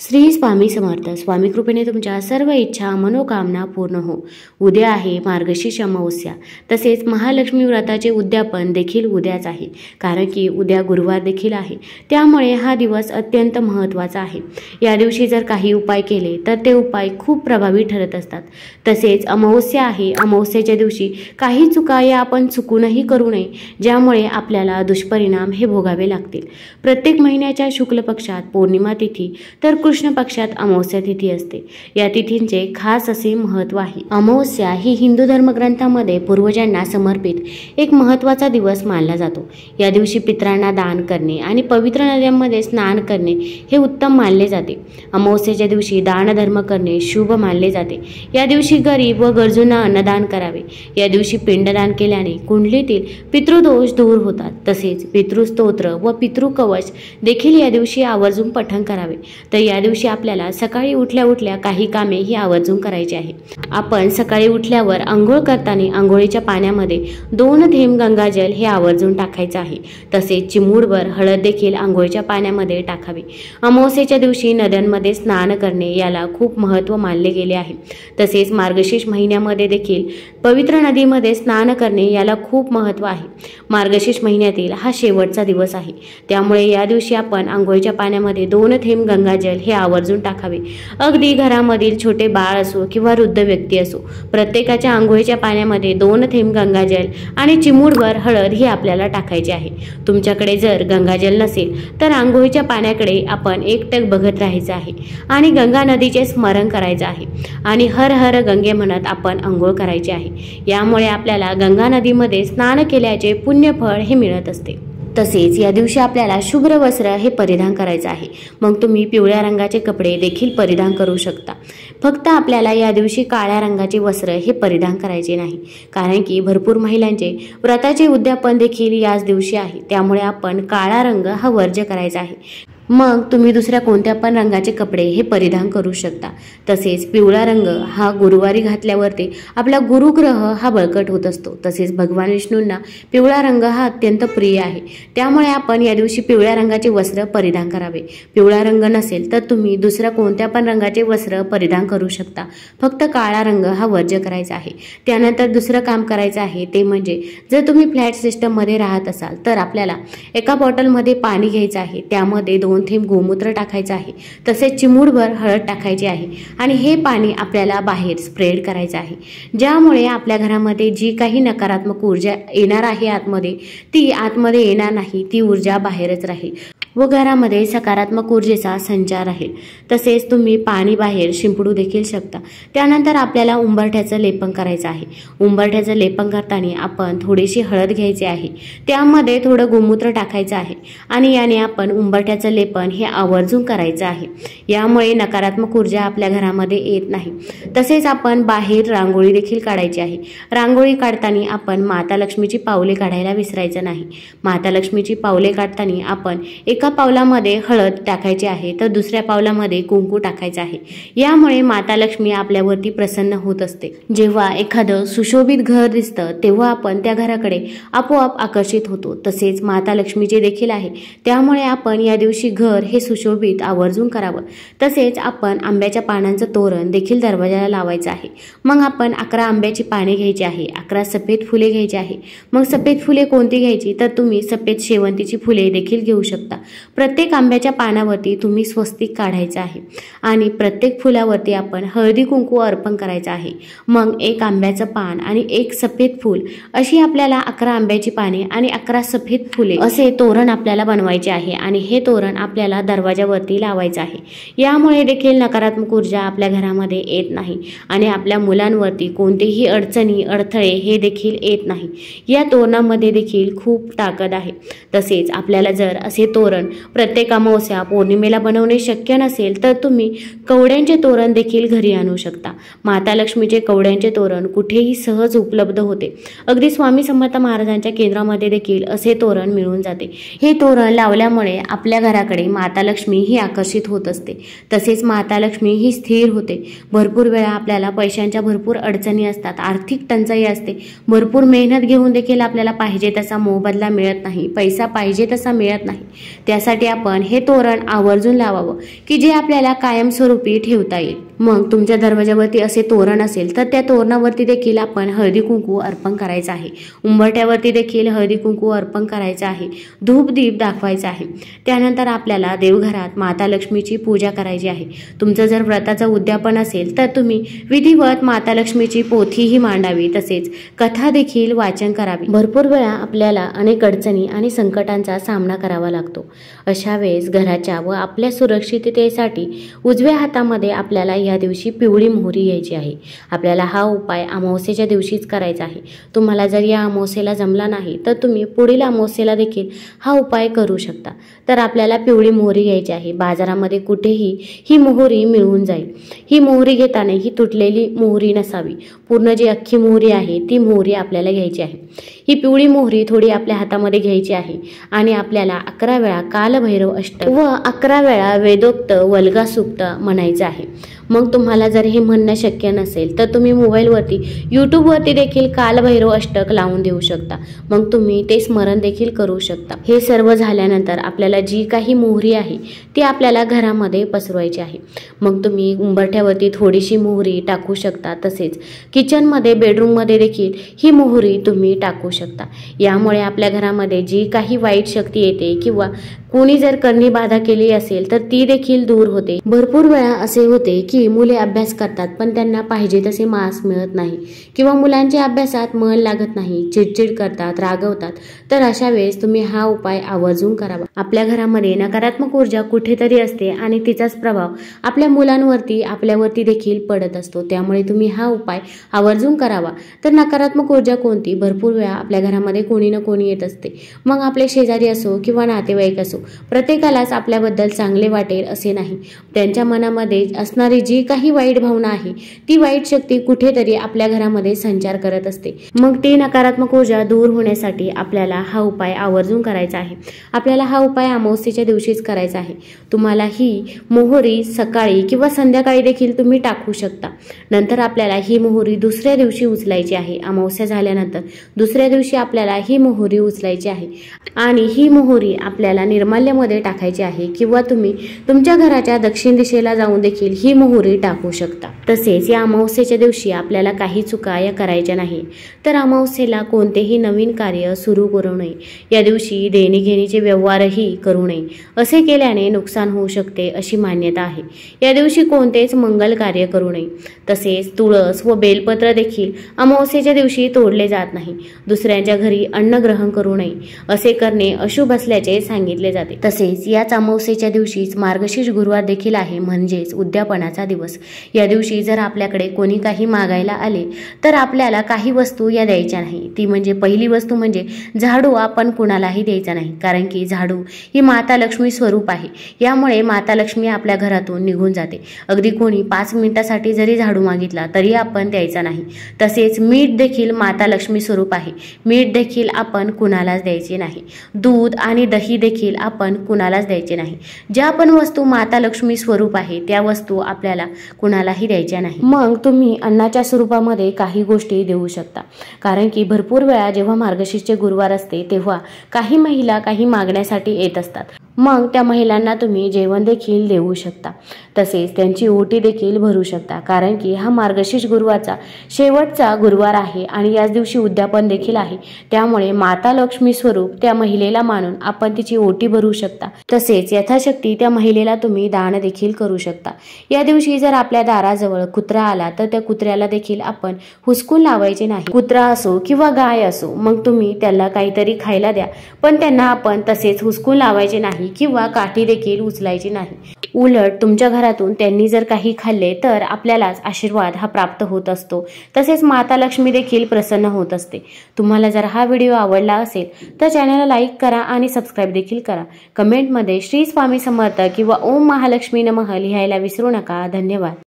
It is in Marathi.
श्री स्वामी समर्थ. स्वामी कृपेने तुमच्या सर्व इच्छा मनोकामना पूर्ण हो. उद्या आहे मार्गशीर्ष अमावस्या. तसेच महालक्ष्मी व्रताचे उद्यापन देखील उद्याच आहे, कारण की उद्या गुरुवार देखील आहे. त्यामुळे हा दिवस अत्यंत महत्त्वाचा आहे. या दिवशी जर काही उपाय केले तर ते उपाय खूप प्रभावी ठरत असतात. तसेच अमावस्या आहे. अमावस्येच्या दिवशी काही चुका या आपण चुकूनही करू नये, ज्यामुळे आपल्याला दुष्परिणाम हे भोगावे लागतील. प्रत्येक महिन्याच्या शुक्ल पक्षात पौर्णिमा तिथी तर कृष्ण पक्षात अमावस्या तिथी असते. या तिथींचे खास असे महत्त्व आहे. अमावस्या ही हिंदू धर्मग्रंथामध्ये पूर्वजांना समर्पित एक महत्त्वाचा दिवस मानला जातो. या दिवशी पितरांना दान करणे आणि पवित्र नद्यांमध्ये स्नान करणे हे उत्तम मानले जाते. अमावस्येच्या दिवशी दानधर्म करणे शुभ मानले जाते. या दिवशी गरीब व गरजूंना अन्नदान करावे. या दिवशी पिंडदान केल्याने कुंडलीतील पितृदोष दूर होतात. तसेच पितृस्तोत्र व पितृकवच देखील या दिवशी आवर्जून पठण करावे. तर या दिवशी आपल्याला सकाळी उठल्या काही कामे ही आवर्जून करायची आहे. आपण सकाळी उठल्यावर आंघोळ करताना आंघोळीच्या पाण्यामध्ये 2 थेंब गंगाजल हे आवर्जून टाकायचे आहे. तसेच चिमूटभर हळद देखील आंघोळीच्या पाण्यामध्ये टाकावी. अमावस्येच्या दिवशी नद्यांमध्ये स्नान करणे याला खूप महत्त्व मानले गेले आहे. तसेच मार्गशीर्ष महिन्यामध्ये देखील पवित्र नदीमध्ये स्नान करणे याला खूप महत्त्व आहे. मार्गशीर्ष महिन्यातील हा शेवटचा दिवस आहे. त्यामुळे या दिवशी आपण आंघोळीच्या पाण्यामध्ये 2 थेंब गंगाजल हे आवर्जून टाकावे. अगदी घरामधील छोटे बाळ असो किंवा वृद्ध व्यक्ती असो, प्रत्येकाच्या आंघोळीच्या पाण्यामध्ये 2 थेंब गंगाजल आणि चिमूटभर हळद ही आपल्याला टाकायची आहे. तुमच्याकडे जर गंगाजल नसेल तर आंघोळीच्या पाण्याकडे आपण एकटक बघत राहायचं आहे आणि गंगा नदीचे स्मरण करायचं आहे आणि हर हर गंगे म्हणत आपण आंघोळ करायची आहे. यामुळे आपल्याला गंगा नदीमध्ये स्नान केल्याचे पुण्यफळ हे मिळत असते. तसेच या दिवशी आपल्याला शुभ्र वस्त्र हे परिधान करायचं आहे. मग तुम्ही पिवळ्या रंगाचे कपडे देखील परिधान करू शकता. फक्त आपल्याला या दिवशी काळ्या रंगाचे वस्त्र हे परिधान करायचे नाही, कारण की भरपूर महिलांचे व्रताचे उद्यापन देखील याच दिवशी आहे. त्यामुळे आपण काळा रंग हा वर्ज्य करायचा आहे. मग तुम्ही दुसऱ्या कोणत्या पण रंगाचे कपडे हे परिधान करू शकता. तसेच पिवळा रंग हा गुरुवारी घातल्यावरती आपला गुरुग्रह हा बळकट होत असतो. तसेच भगवान विष्णूंना पिवळा रंग हा अत्यंत प्रिय आहे. त्यामुळे आपण या दिवशी पिवळ्या रंगाचे वस्त्र परिधान करावे. पिवळा रंग नसेल तर तुम्ही दुसऱ्या कोणत्या पण रंगाचे वस्त्र परिधान करू शकता. फक्त काळा रंग हा वर्ज्य करायचा आहे. त्यानंतर दुसरं काम करायचं आहे ते म्हणजे, जर तुम्ही फ्लॅट सिस्टममध्ये राहत असाल तर आपल्याला एका बॉटलमध्ये पाणी घ्यायचं आहे. त्यामध्ये 2 थेंब गोमूत्र टाकायचं आहे. तसेच चिमूटभर हळद टाकायची आहे आणि हे पाणी आपल्याला बाहेर स्प्रेड करायचं आहे. ज्यामुळे आपल्या घरामध्ये जी काही नकारात्मक ऊर्जा येणार आहे आतमध्ये, ती आतमध्ये येणार नाही, ती ऊर्जा बाहेरच राहील व घरामध्ये सकारात्मक ऊर्जेचा संचार राहील. तसेच तुम्ही पाणी बाहेर शिंपडू देखील शकता. त्यानंतर आपल्याला उंबरठ्याचं लेपन करायचं आहे. उंबरठ्याचं लेपन करताना आपण थोडीशी हळद घ्यायची आहे, त्यामध्ये थोडं गोमूत्र टाकायचं आहे आणि याने आपण उंबरठ्याचं लेपन हे आवर्जून करायचं आहे. यामुळे नकारात्मक ऊर्जा आपल्या घरामध्ये येत नाही. तसेच आपण बाहेर रांगोळी देखील काढायची आहे. रांगोळी काढताना आपण माता लक्ष्मीची पावले काढायला विसरायचं नाही. माता लक्ष्मीची पावले काढताना आपण एका पावलामध्ये हळद टाकायची आहे तर दुसऱ्या पावलामध्ये कुंकू टाकायचं आहे. यामुळे माता लक्ष्मी आपल्यावरती प्रसन्न होत असते. जेव्हा एखादं सुशोभित घर दिसतं तेव्हा आपण त्या घराकडे आपोआप आकर्षित होतो. तसेच माता लक्ष्मीचे देखील आहे. त्यामुळे आपण या दिवशी घर हे सुशोभित आवर्जून करावं. तसेच आपण आंब्याच्या पानांचं तोरण देखील दरवाजाला लावायचं आहे. मग आपण 11 आंब्याची पाने घ्यायची आहे. 11 सफेद फुले घ्यायची आहे. मग सफेद फुले कोणती घ्यायची तर तुम्ही सफेद शेवंतीची फुले देखील घेऊ शकता. प्रत्येक आंब्याच्या पानावरती तुम्ही स्वस्तिक काढायचं आहे आणि प्रत्येक फुलावरती आपण हळदी कुंकू अर्पण करायचं आहे. मग 1 आंब्याचं पान आणि 1 सफेद फूल अशी आपल्याला 11 आंब्याची पाने आणि 11 सफेद फुले असे तोरण आपल्याला बनवायचे आहे आणि हे तोरण आपल्याला दरवाजावरती लावायचं आहे. यामुळे देखील नकारात्मक ऊर्जा आपल्या घरामध्ये येत नाही आणि आपल्या मुलांवरती कोणतेही अडचणी अडथळे हे देखील येत नाही. या तोरणामध्ये देखील खूप ताकद आहे. तसेच आपल्याला जर असे तोरण प्रत्येक अमावस्या पौर्णिमेला बनवणे शक्य नसेल तर तुम्ही कवड्यांचे तोरण देखील घरी आणू शकता. माता लक्ष्मीचे कवड्यांचे तोरण कुठेही सहज उपलब्ध होते. अगदी स्वामी समर्थ महाराजांच्या केंद्रामध्ये देखील असे तोरण मिळून जाते. हे तोरण लावल्यामुळे आपल्या घराकडे माता लक्ष्मी ही आकर्षित होत असते. तसेच माता लक्ष्मी ही स्थिर होते. भरपूर वेळा आपल्याला पैशांच्या भरपूर अडचणी असतात, आर्थिक टंचाई असते. भरपूर मेहनत घेऊन देखील आपल्याला पाहिजे तसा मोबदला मिळत नाही, पैसा पाहिजे तसा मिळत नाही. त्यासाठी आपण हे तोरण आवर्जून लावावं की जे आपल्याला कायमस्वरूपी ठेवता येईल। मग तुमच्या दरवाजावरती असे तोरण असेल तर त्या तोरणावरती देखील आपण हळदी कुंकू अर्पण करायचं आहे। उंबरठ्यावरती देखील हळदी कुंकू अर्पण करायचं आहे, धूप दीप दाखवायचा आहे। त्यानंतर आपल्याला देवघरात माता लक्ष्मीची पूजा करायची आहे। तुमचं जर व्रताचं उद्यापन असेल तर तुम्ही विधिवत माता लक्ष्मीची पोथीही मांडावी, तसेच कथा देखील वाचन करावी। भरपूर वेळा आपल्याला अनेक अडचणी आणि संकटांचा सामना करावा लागतो। अशा वेळेस घराच्या व आपल्या सुरक्षिततेसाठी उजव्या हातामध्ये आपल्याला या दिवशी पिवळी मोहरी घ्यायची आहे। आपल्याला हा उपाय अमावस्येच्या दिवशीच करायचा आहे। तुम्हाला जर या अमावस्येला जमला नाही तर तुम्ही पुढील अमावस्येला देखील हा उपाय करू शकता। तर आपल्याला पिवळी मोहरी घ्यायची आहे। बाजारामध्ये कुठेही ही मोहरी मिळून जाईल। ही मोहरी घेताना ही तुटलेली मोहरी नसावी, पूर्ण जी अख्खी मोहरी आहे ती मोहरी आपल्याला घ्यायची आहे। ही पिवळी मोहरी थोडी आपल्या हातामध्ये घ्यायची आहे आणि आपल्याला 11 वेळा कालभैरव अष्टक व 11 वेळा वेदोक्त वल्गा सूक्त म्हणायचं आहे। मग तुम्हाला जर हे म्हणणं शक्य नसेल तर तुम्ही मोबाईलवरती यूट्यूबवरती देखील कालभैरव अष्टक लावून देऊ शकता। मग तुम्ही ते स्मरण देखील करू शकता। हे सर्व झाल्यानंतर आपल्याला जी काही मोहरी आहे ती आपल्याला घरामध्ये पसरवायची आहे। मग तुम्ही उंबरठ्यावरती थोडीशी मोहरी टाकू शकता, तसेच किचनमध्ये बेडरूममध्ये देखील ही मोहरी तुम्ही टाकू शकता। यामुळे आपल्या घरामध्ये जी काही वाईट शक्ती येते किंवा कोणी जर करणी बाधा केली असेल तर ती देखील दूर होते। भरपूर वेळा असे होते की मुले अभ्यास करतात पण त्यांना पाहिजे तसे मार्क्स मिळत नाही किंवा मुलांच्या अभ्यासात मन लागत नाही, चिडचिड करतात, रागवतात। तर अशा वेळेस तुम्ही हा उपाय आवर्जून करावा। आपल्या घरामध्ये नकारात्मक ऊर्जा कुठेतरी असते आणि तिचाच प्रभाव आपल्या मुलांवरती आपल्यावरती देखील पडत असतो। त्यामुळे तुम्ही हा उपाय आवर्जून करावा। तर नकारात्मक ऊर्जा कोणती? भरपूर वेळा आपल्या घरामध्ये कोणी ना कोणी येत असते। मग आपले शेजारी असो किंवा नातेवाईक असो, प्रत्येकालाच आपल्याबद्दल चांगले वाटेल असे नाही। त्यांच्या मनामध्ये असणारी जी काही वाईट भावना आहे ती वाईट शक्ती कुठेतरी आपल्या घरामध्ये संचार करत असते। मग ती नकारात्मक ऊर्जा दूर होण्यासाठी आपल्याला हा उपाय आवर्जून करायचा आहे। आपल्याला हा उपाय अमावस्येच्या दिवशीच करायचा आहे। तुम्हाला ही मोहरी सकाळी किंवा संध्याकाळी देखील तुम्ही टाकू शकता। नंतर आपल्याला ही मोहरी दुसऱ्या दिवशी उचलायची आहे। अमावस्या झाल्यानंतर दुसऱ्या दिवशी आपल्याला ही मोहरी उचलायची आहे आणि ही मोहरी आपल्याला निर्माल्यामध्ये टाकायची आहे किंवा तुम्ही तुमच्या घराच्या दक्षिण दिशेला जाऊन देखील ही मोहरी टाकू शकता। तसेच या अमावस्येच्या दिवशी आपल्याला काही चुका या करायच्या नाही। तर अमावस्येला कोणतेही नवीन कार्य सुरू करू नये। या दिवशी देणेघेणीचे व्यवहारही करू नये। असे केल्याने नुकसान होऊ शकते अशी मान्यता आहे। या दिवशी कोणतेच मंगल कार्य करू नये। तसेच तुळस व बेलपत्र देखील अमावस्येच्या दिवशी तोडले जात नाही। दुसऱ्यांच्या घरी अन्न ग्रहण करू नये। असे करणे अशुभ असल्याचे सांगितले जाते। तसेच याच अमावस्येच्या दिवशीच मार्गशीर्ष गुरुवार देखील आहे, म्हणजेच उद्यापनाचा दिवस। या दिवशी जर आपल्याकडे कोणी काही मागायला आले तर आपल्याला काही वस्तू या द्यायच्या नाही। ती म्हणजे पहिली वस्तू म्हणजे झाडू आपण कुणालाही द्यायचा नाही, कारण की झाडू ही माता लक्ष्मी स्वरूप आहे। यामुळे माता लक्ष्मी आपल्या घरातून निघून जाते। अगदी कोणी 5 मिनिटासाठी जरी झाडू मागितला तरी आपण द्यायचा नाही। तसेच मीठ देखील माता लक्ष्मी स्वरूप आहे। मीठ देखील आपण कुणालाच द्यायचे नाही। दूध आणि दही देखील आपण कुणालाच द्यायचे नाही। ज्या पण वस्तू माता लक्ष्मी स्वरूप आहे त्या वस्तू आपल्याला कुणालाही द्यायच्या नाही। मग तुम्ही अन्नाच्या स्वरूपामध्ये काही गोष्टी देऊ शकता, कारण की भरपूर वेळा जेव्हा मार्गशीर्षचे गुरुवार असते तेव्हा काही महिला काही मागण्यासाठी येत असतात। मग त्या महिलांना तुम्ही जेवण देखील देऊ शकता, तसेच त्यांची ओटी देखील भरू शकता, कारण की हा मार्गशीर्ष गुरुवारचा शेवटचा गुरुवार आहे आणि याच दिवशी उद्यापन देखील आहे। त्यामुळे माता लक्ष्मी स्वरूप त्या महिलेला मानून आपण तिची ओटी भरू शकता। तसेच यथाशक्ती त्या महिलेला तुम्ही दान देखील करू शकता। या दिवशी जर आपल्या दाराजवळ कुत्रा आला तर त्या कुत्र्याला देखील आपण हुसकून लावायचे नाही। कुत्रा असो किंवा गाय असो, मग तुम्ही त्याला काहीतरी खायला द्या, पण त्यांना आपण तसेच हुसकून लावायचे नाही किंवा काठी देखील उचलायची नाही। उलट तुमच्या घरातून त्यांनी जर काही खाल्ले तर आपल्यालाच आशीर्वाद हा प्राप्त होत असतो। तसेच माता लक्ष्मी देखील प्रसन्न होत असते। तुम्हाला जर हा व्हिडिओ आवडला असेल तर चॅनलला लाईक करा आणि सबस्क्राईब देखील करा। कमेंटमध्ये श्री स्वामी समर्थ किंवा ओम महालक्ष्मी नमः लिहायला विसरू नका। धन्यवाद।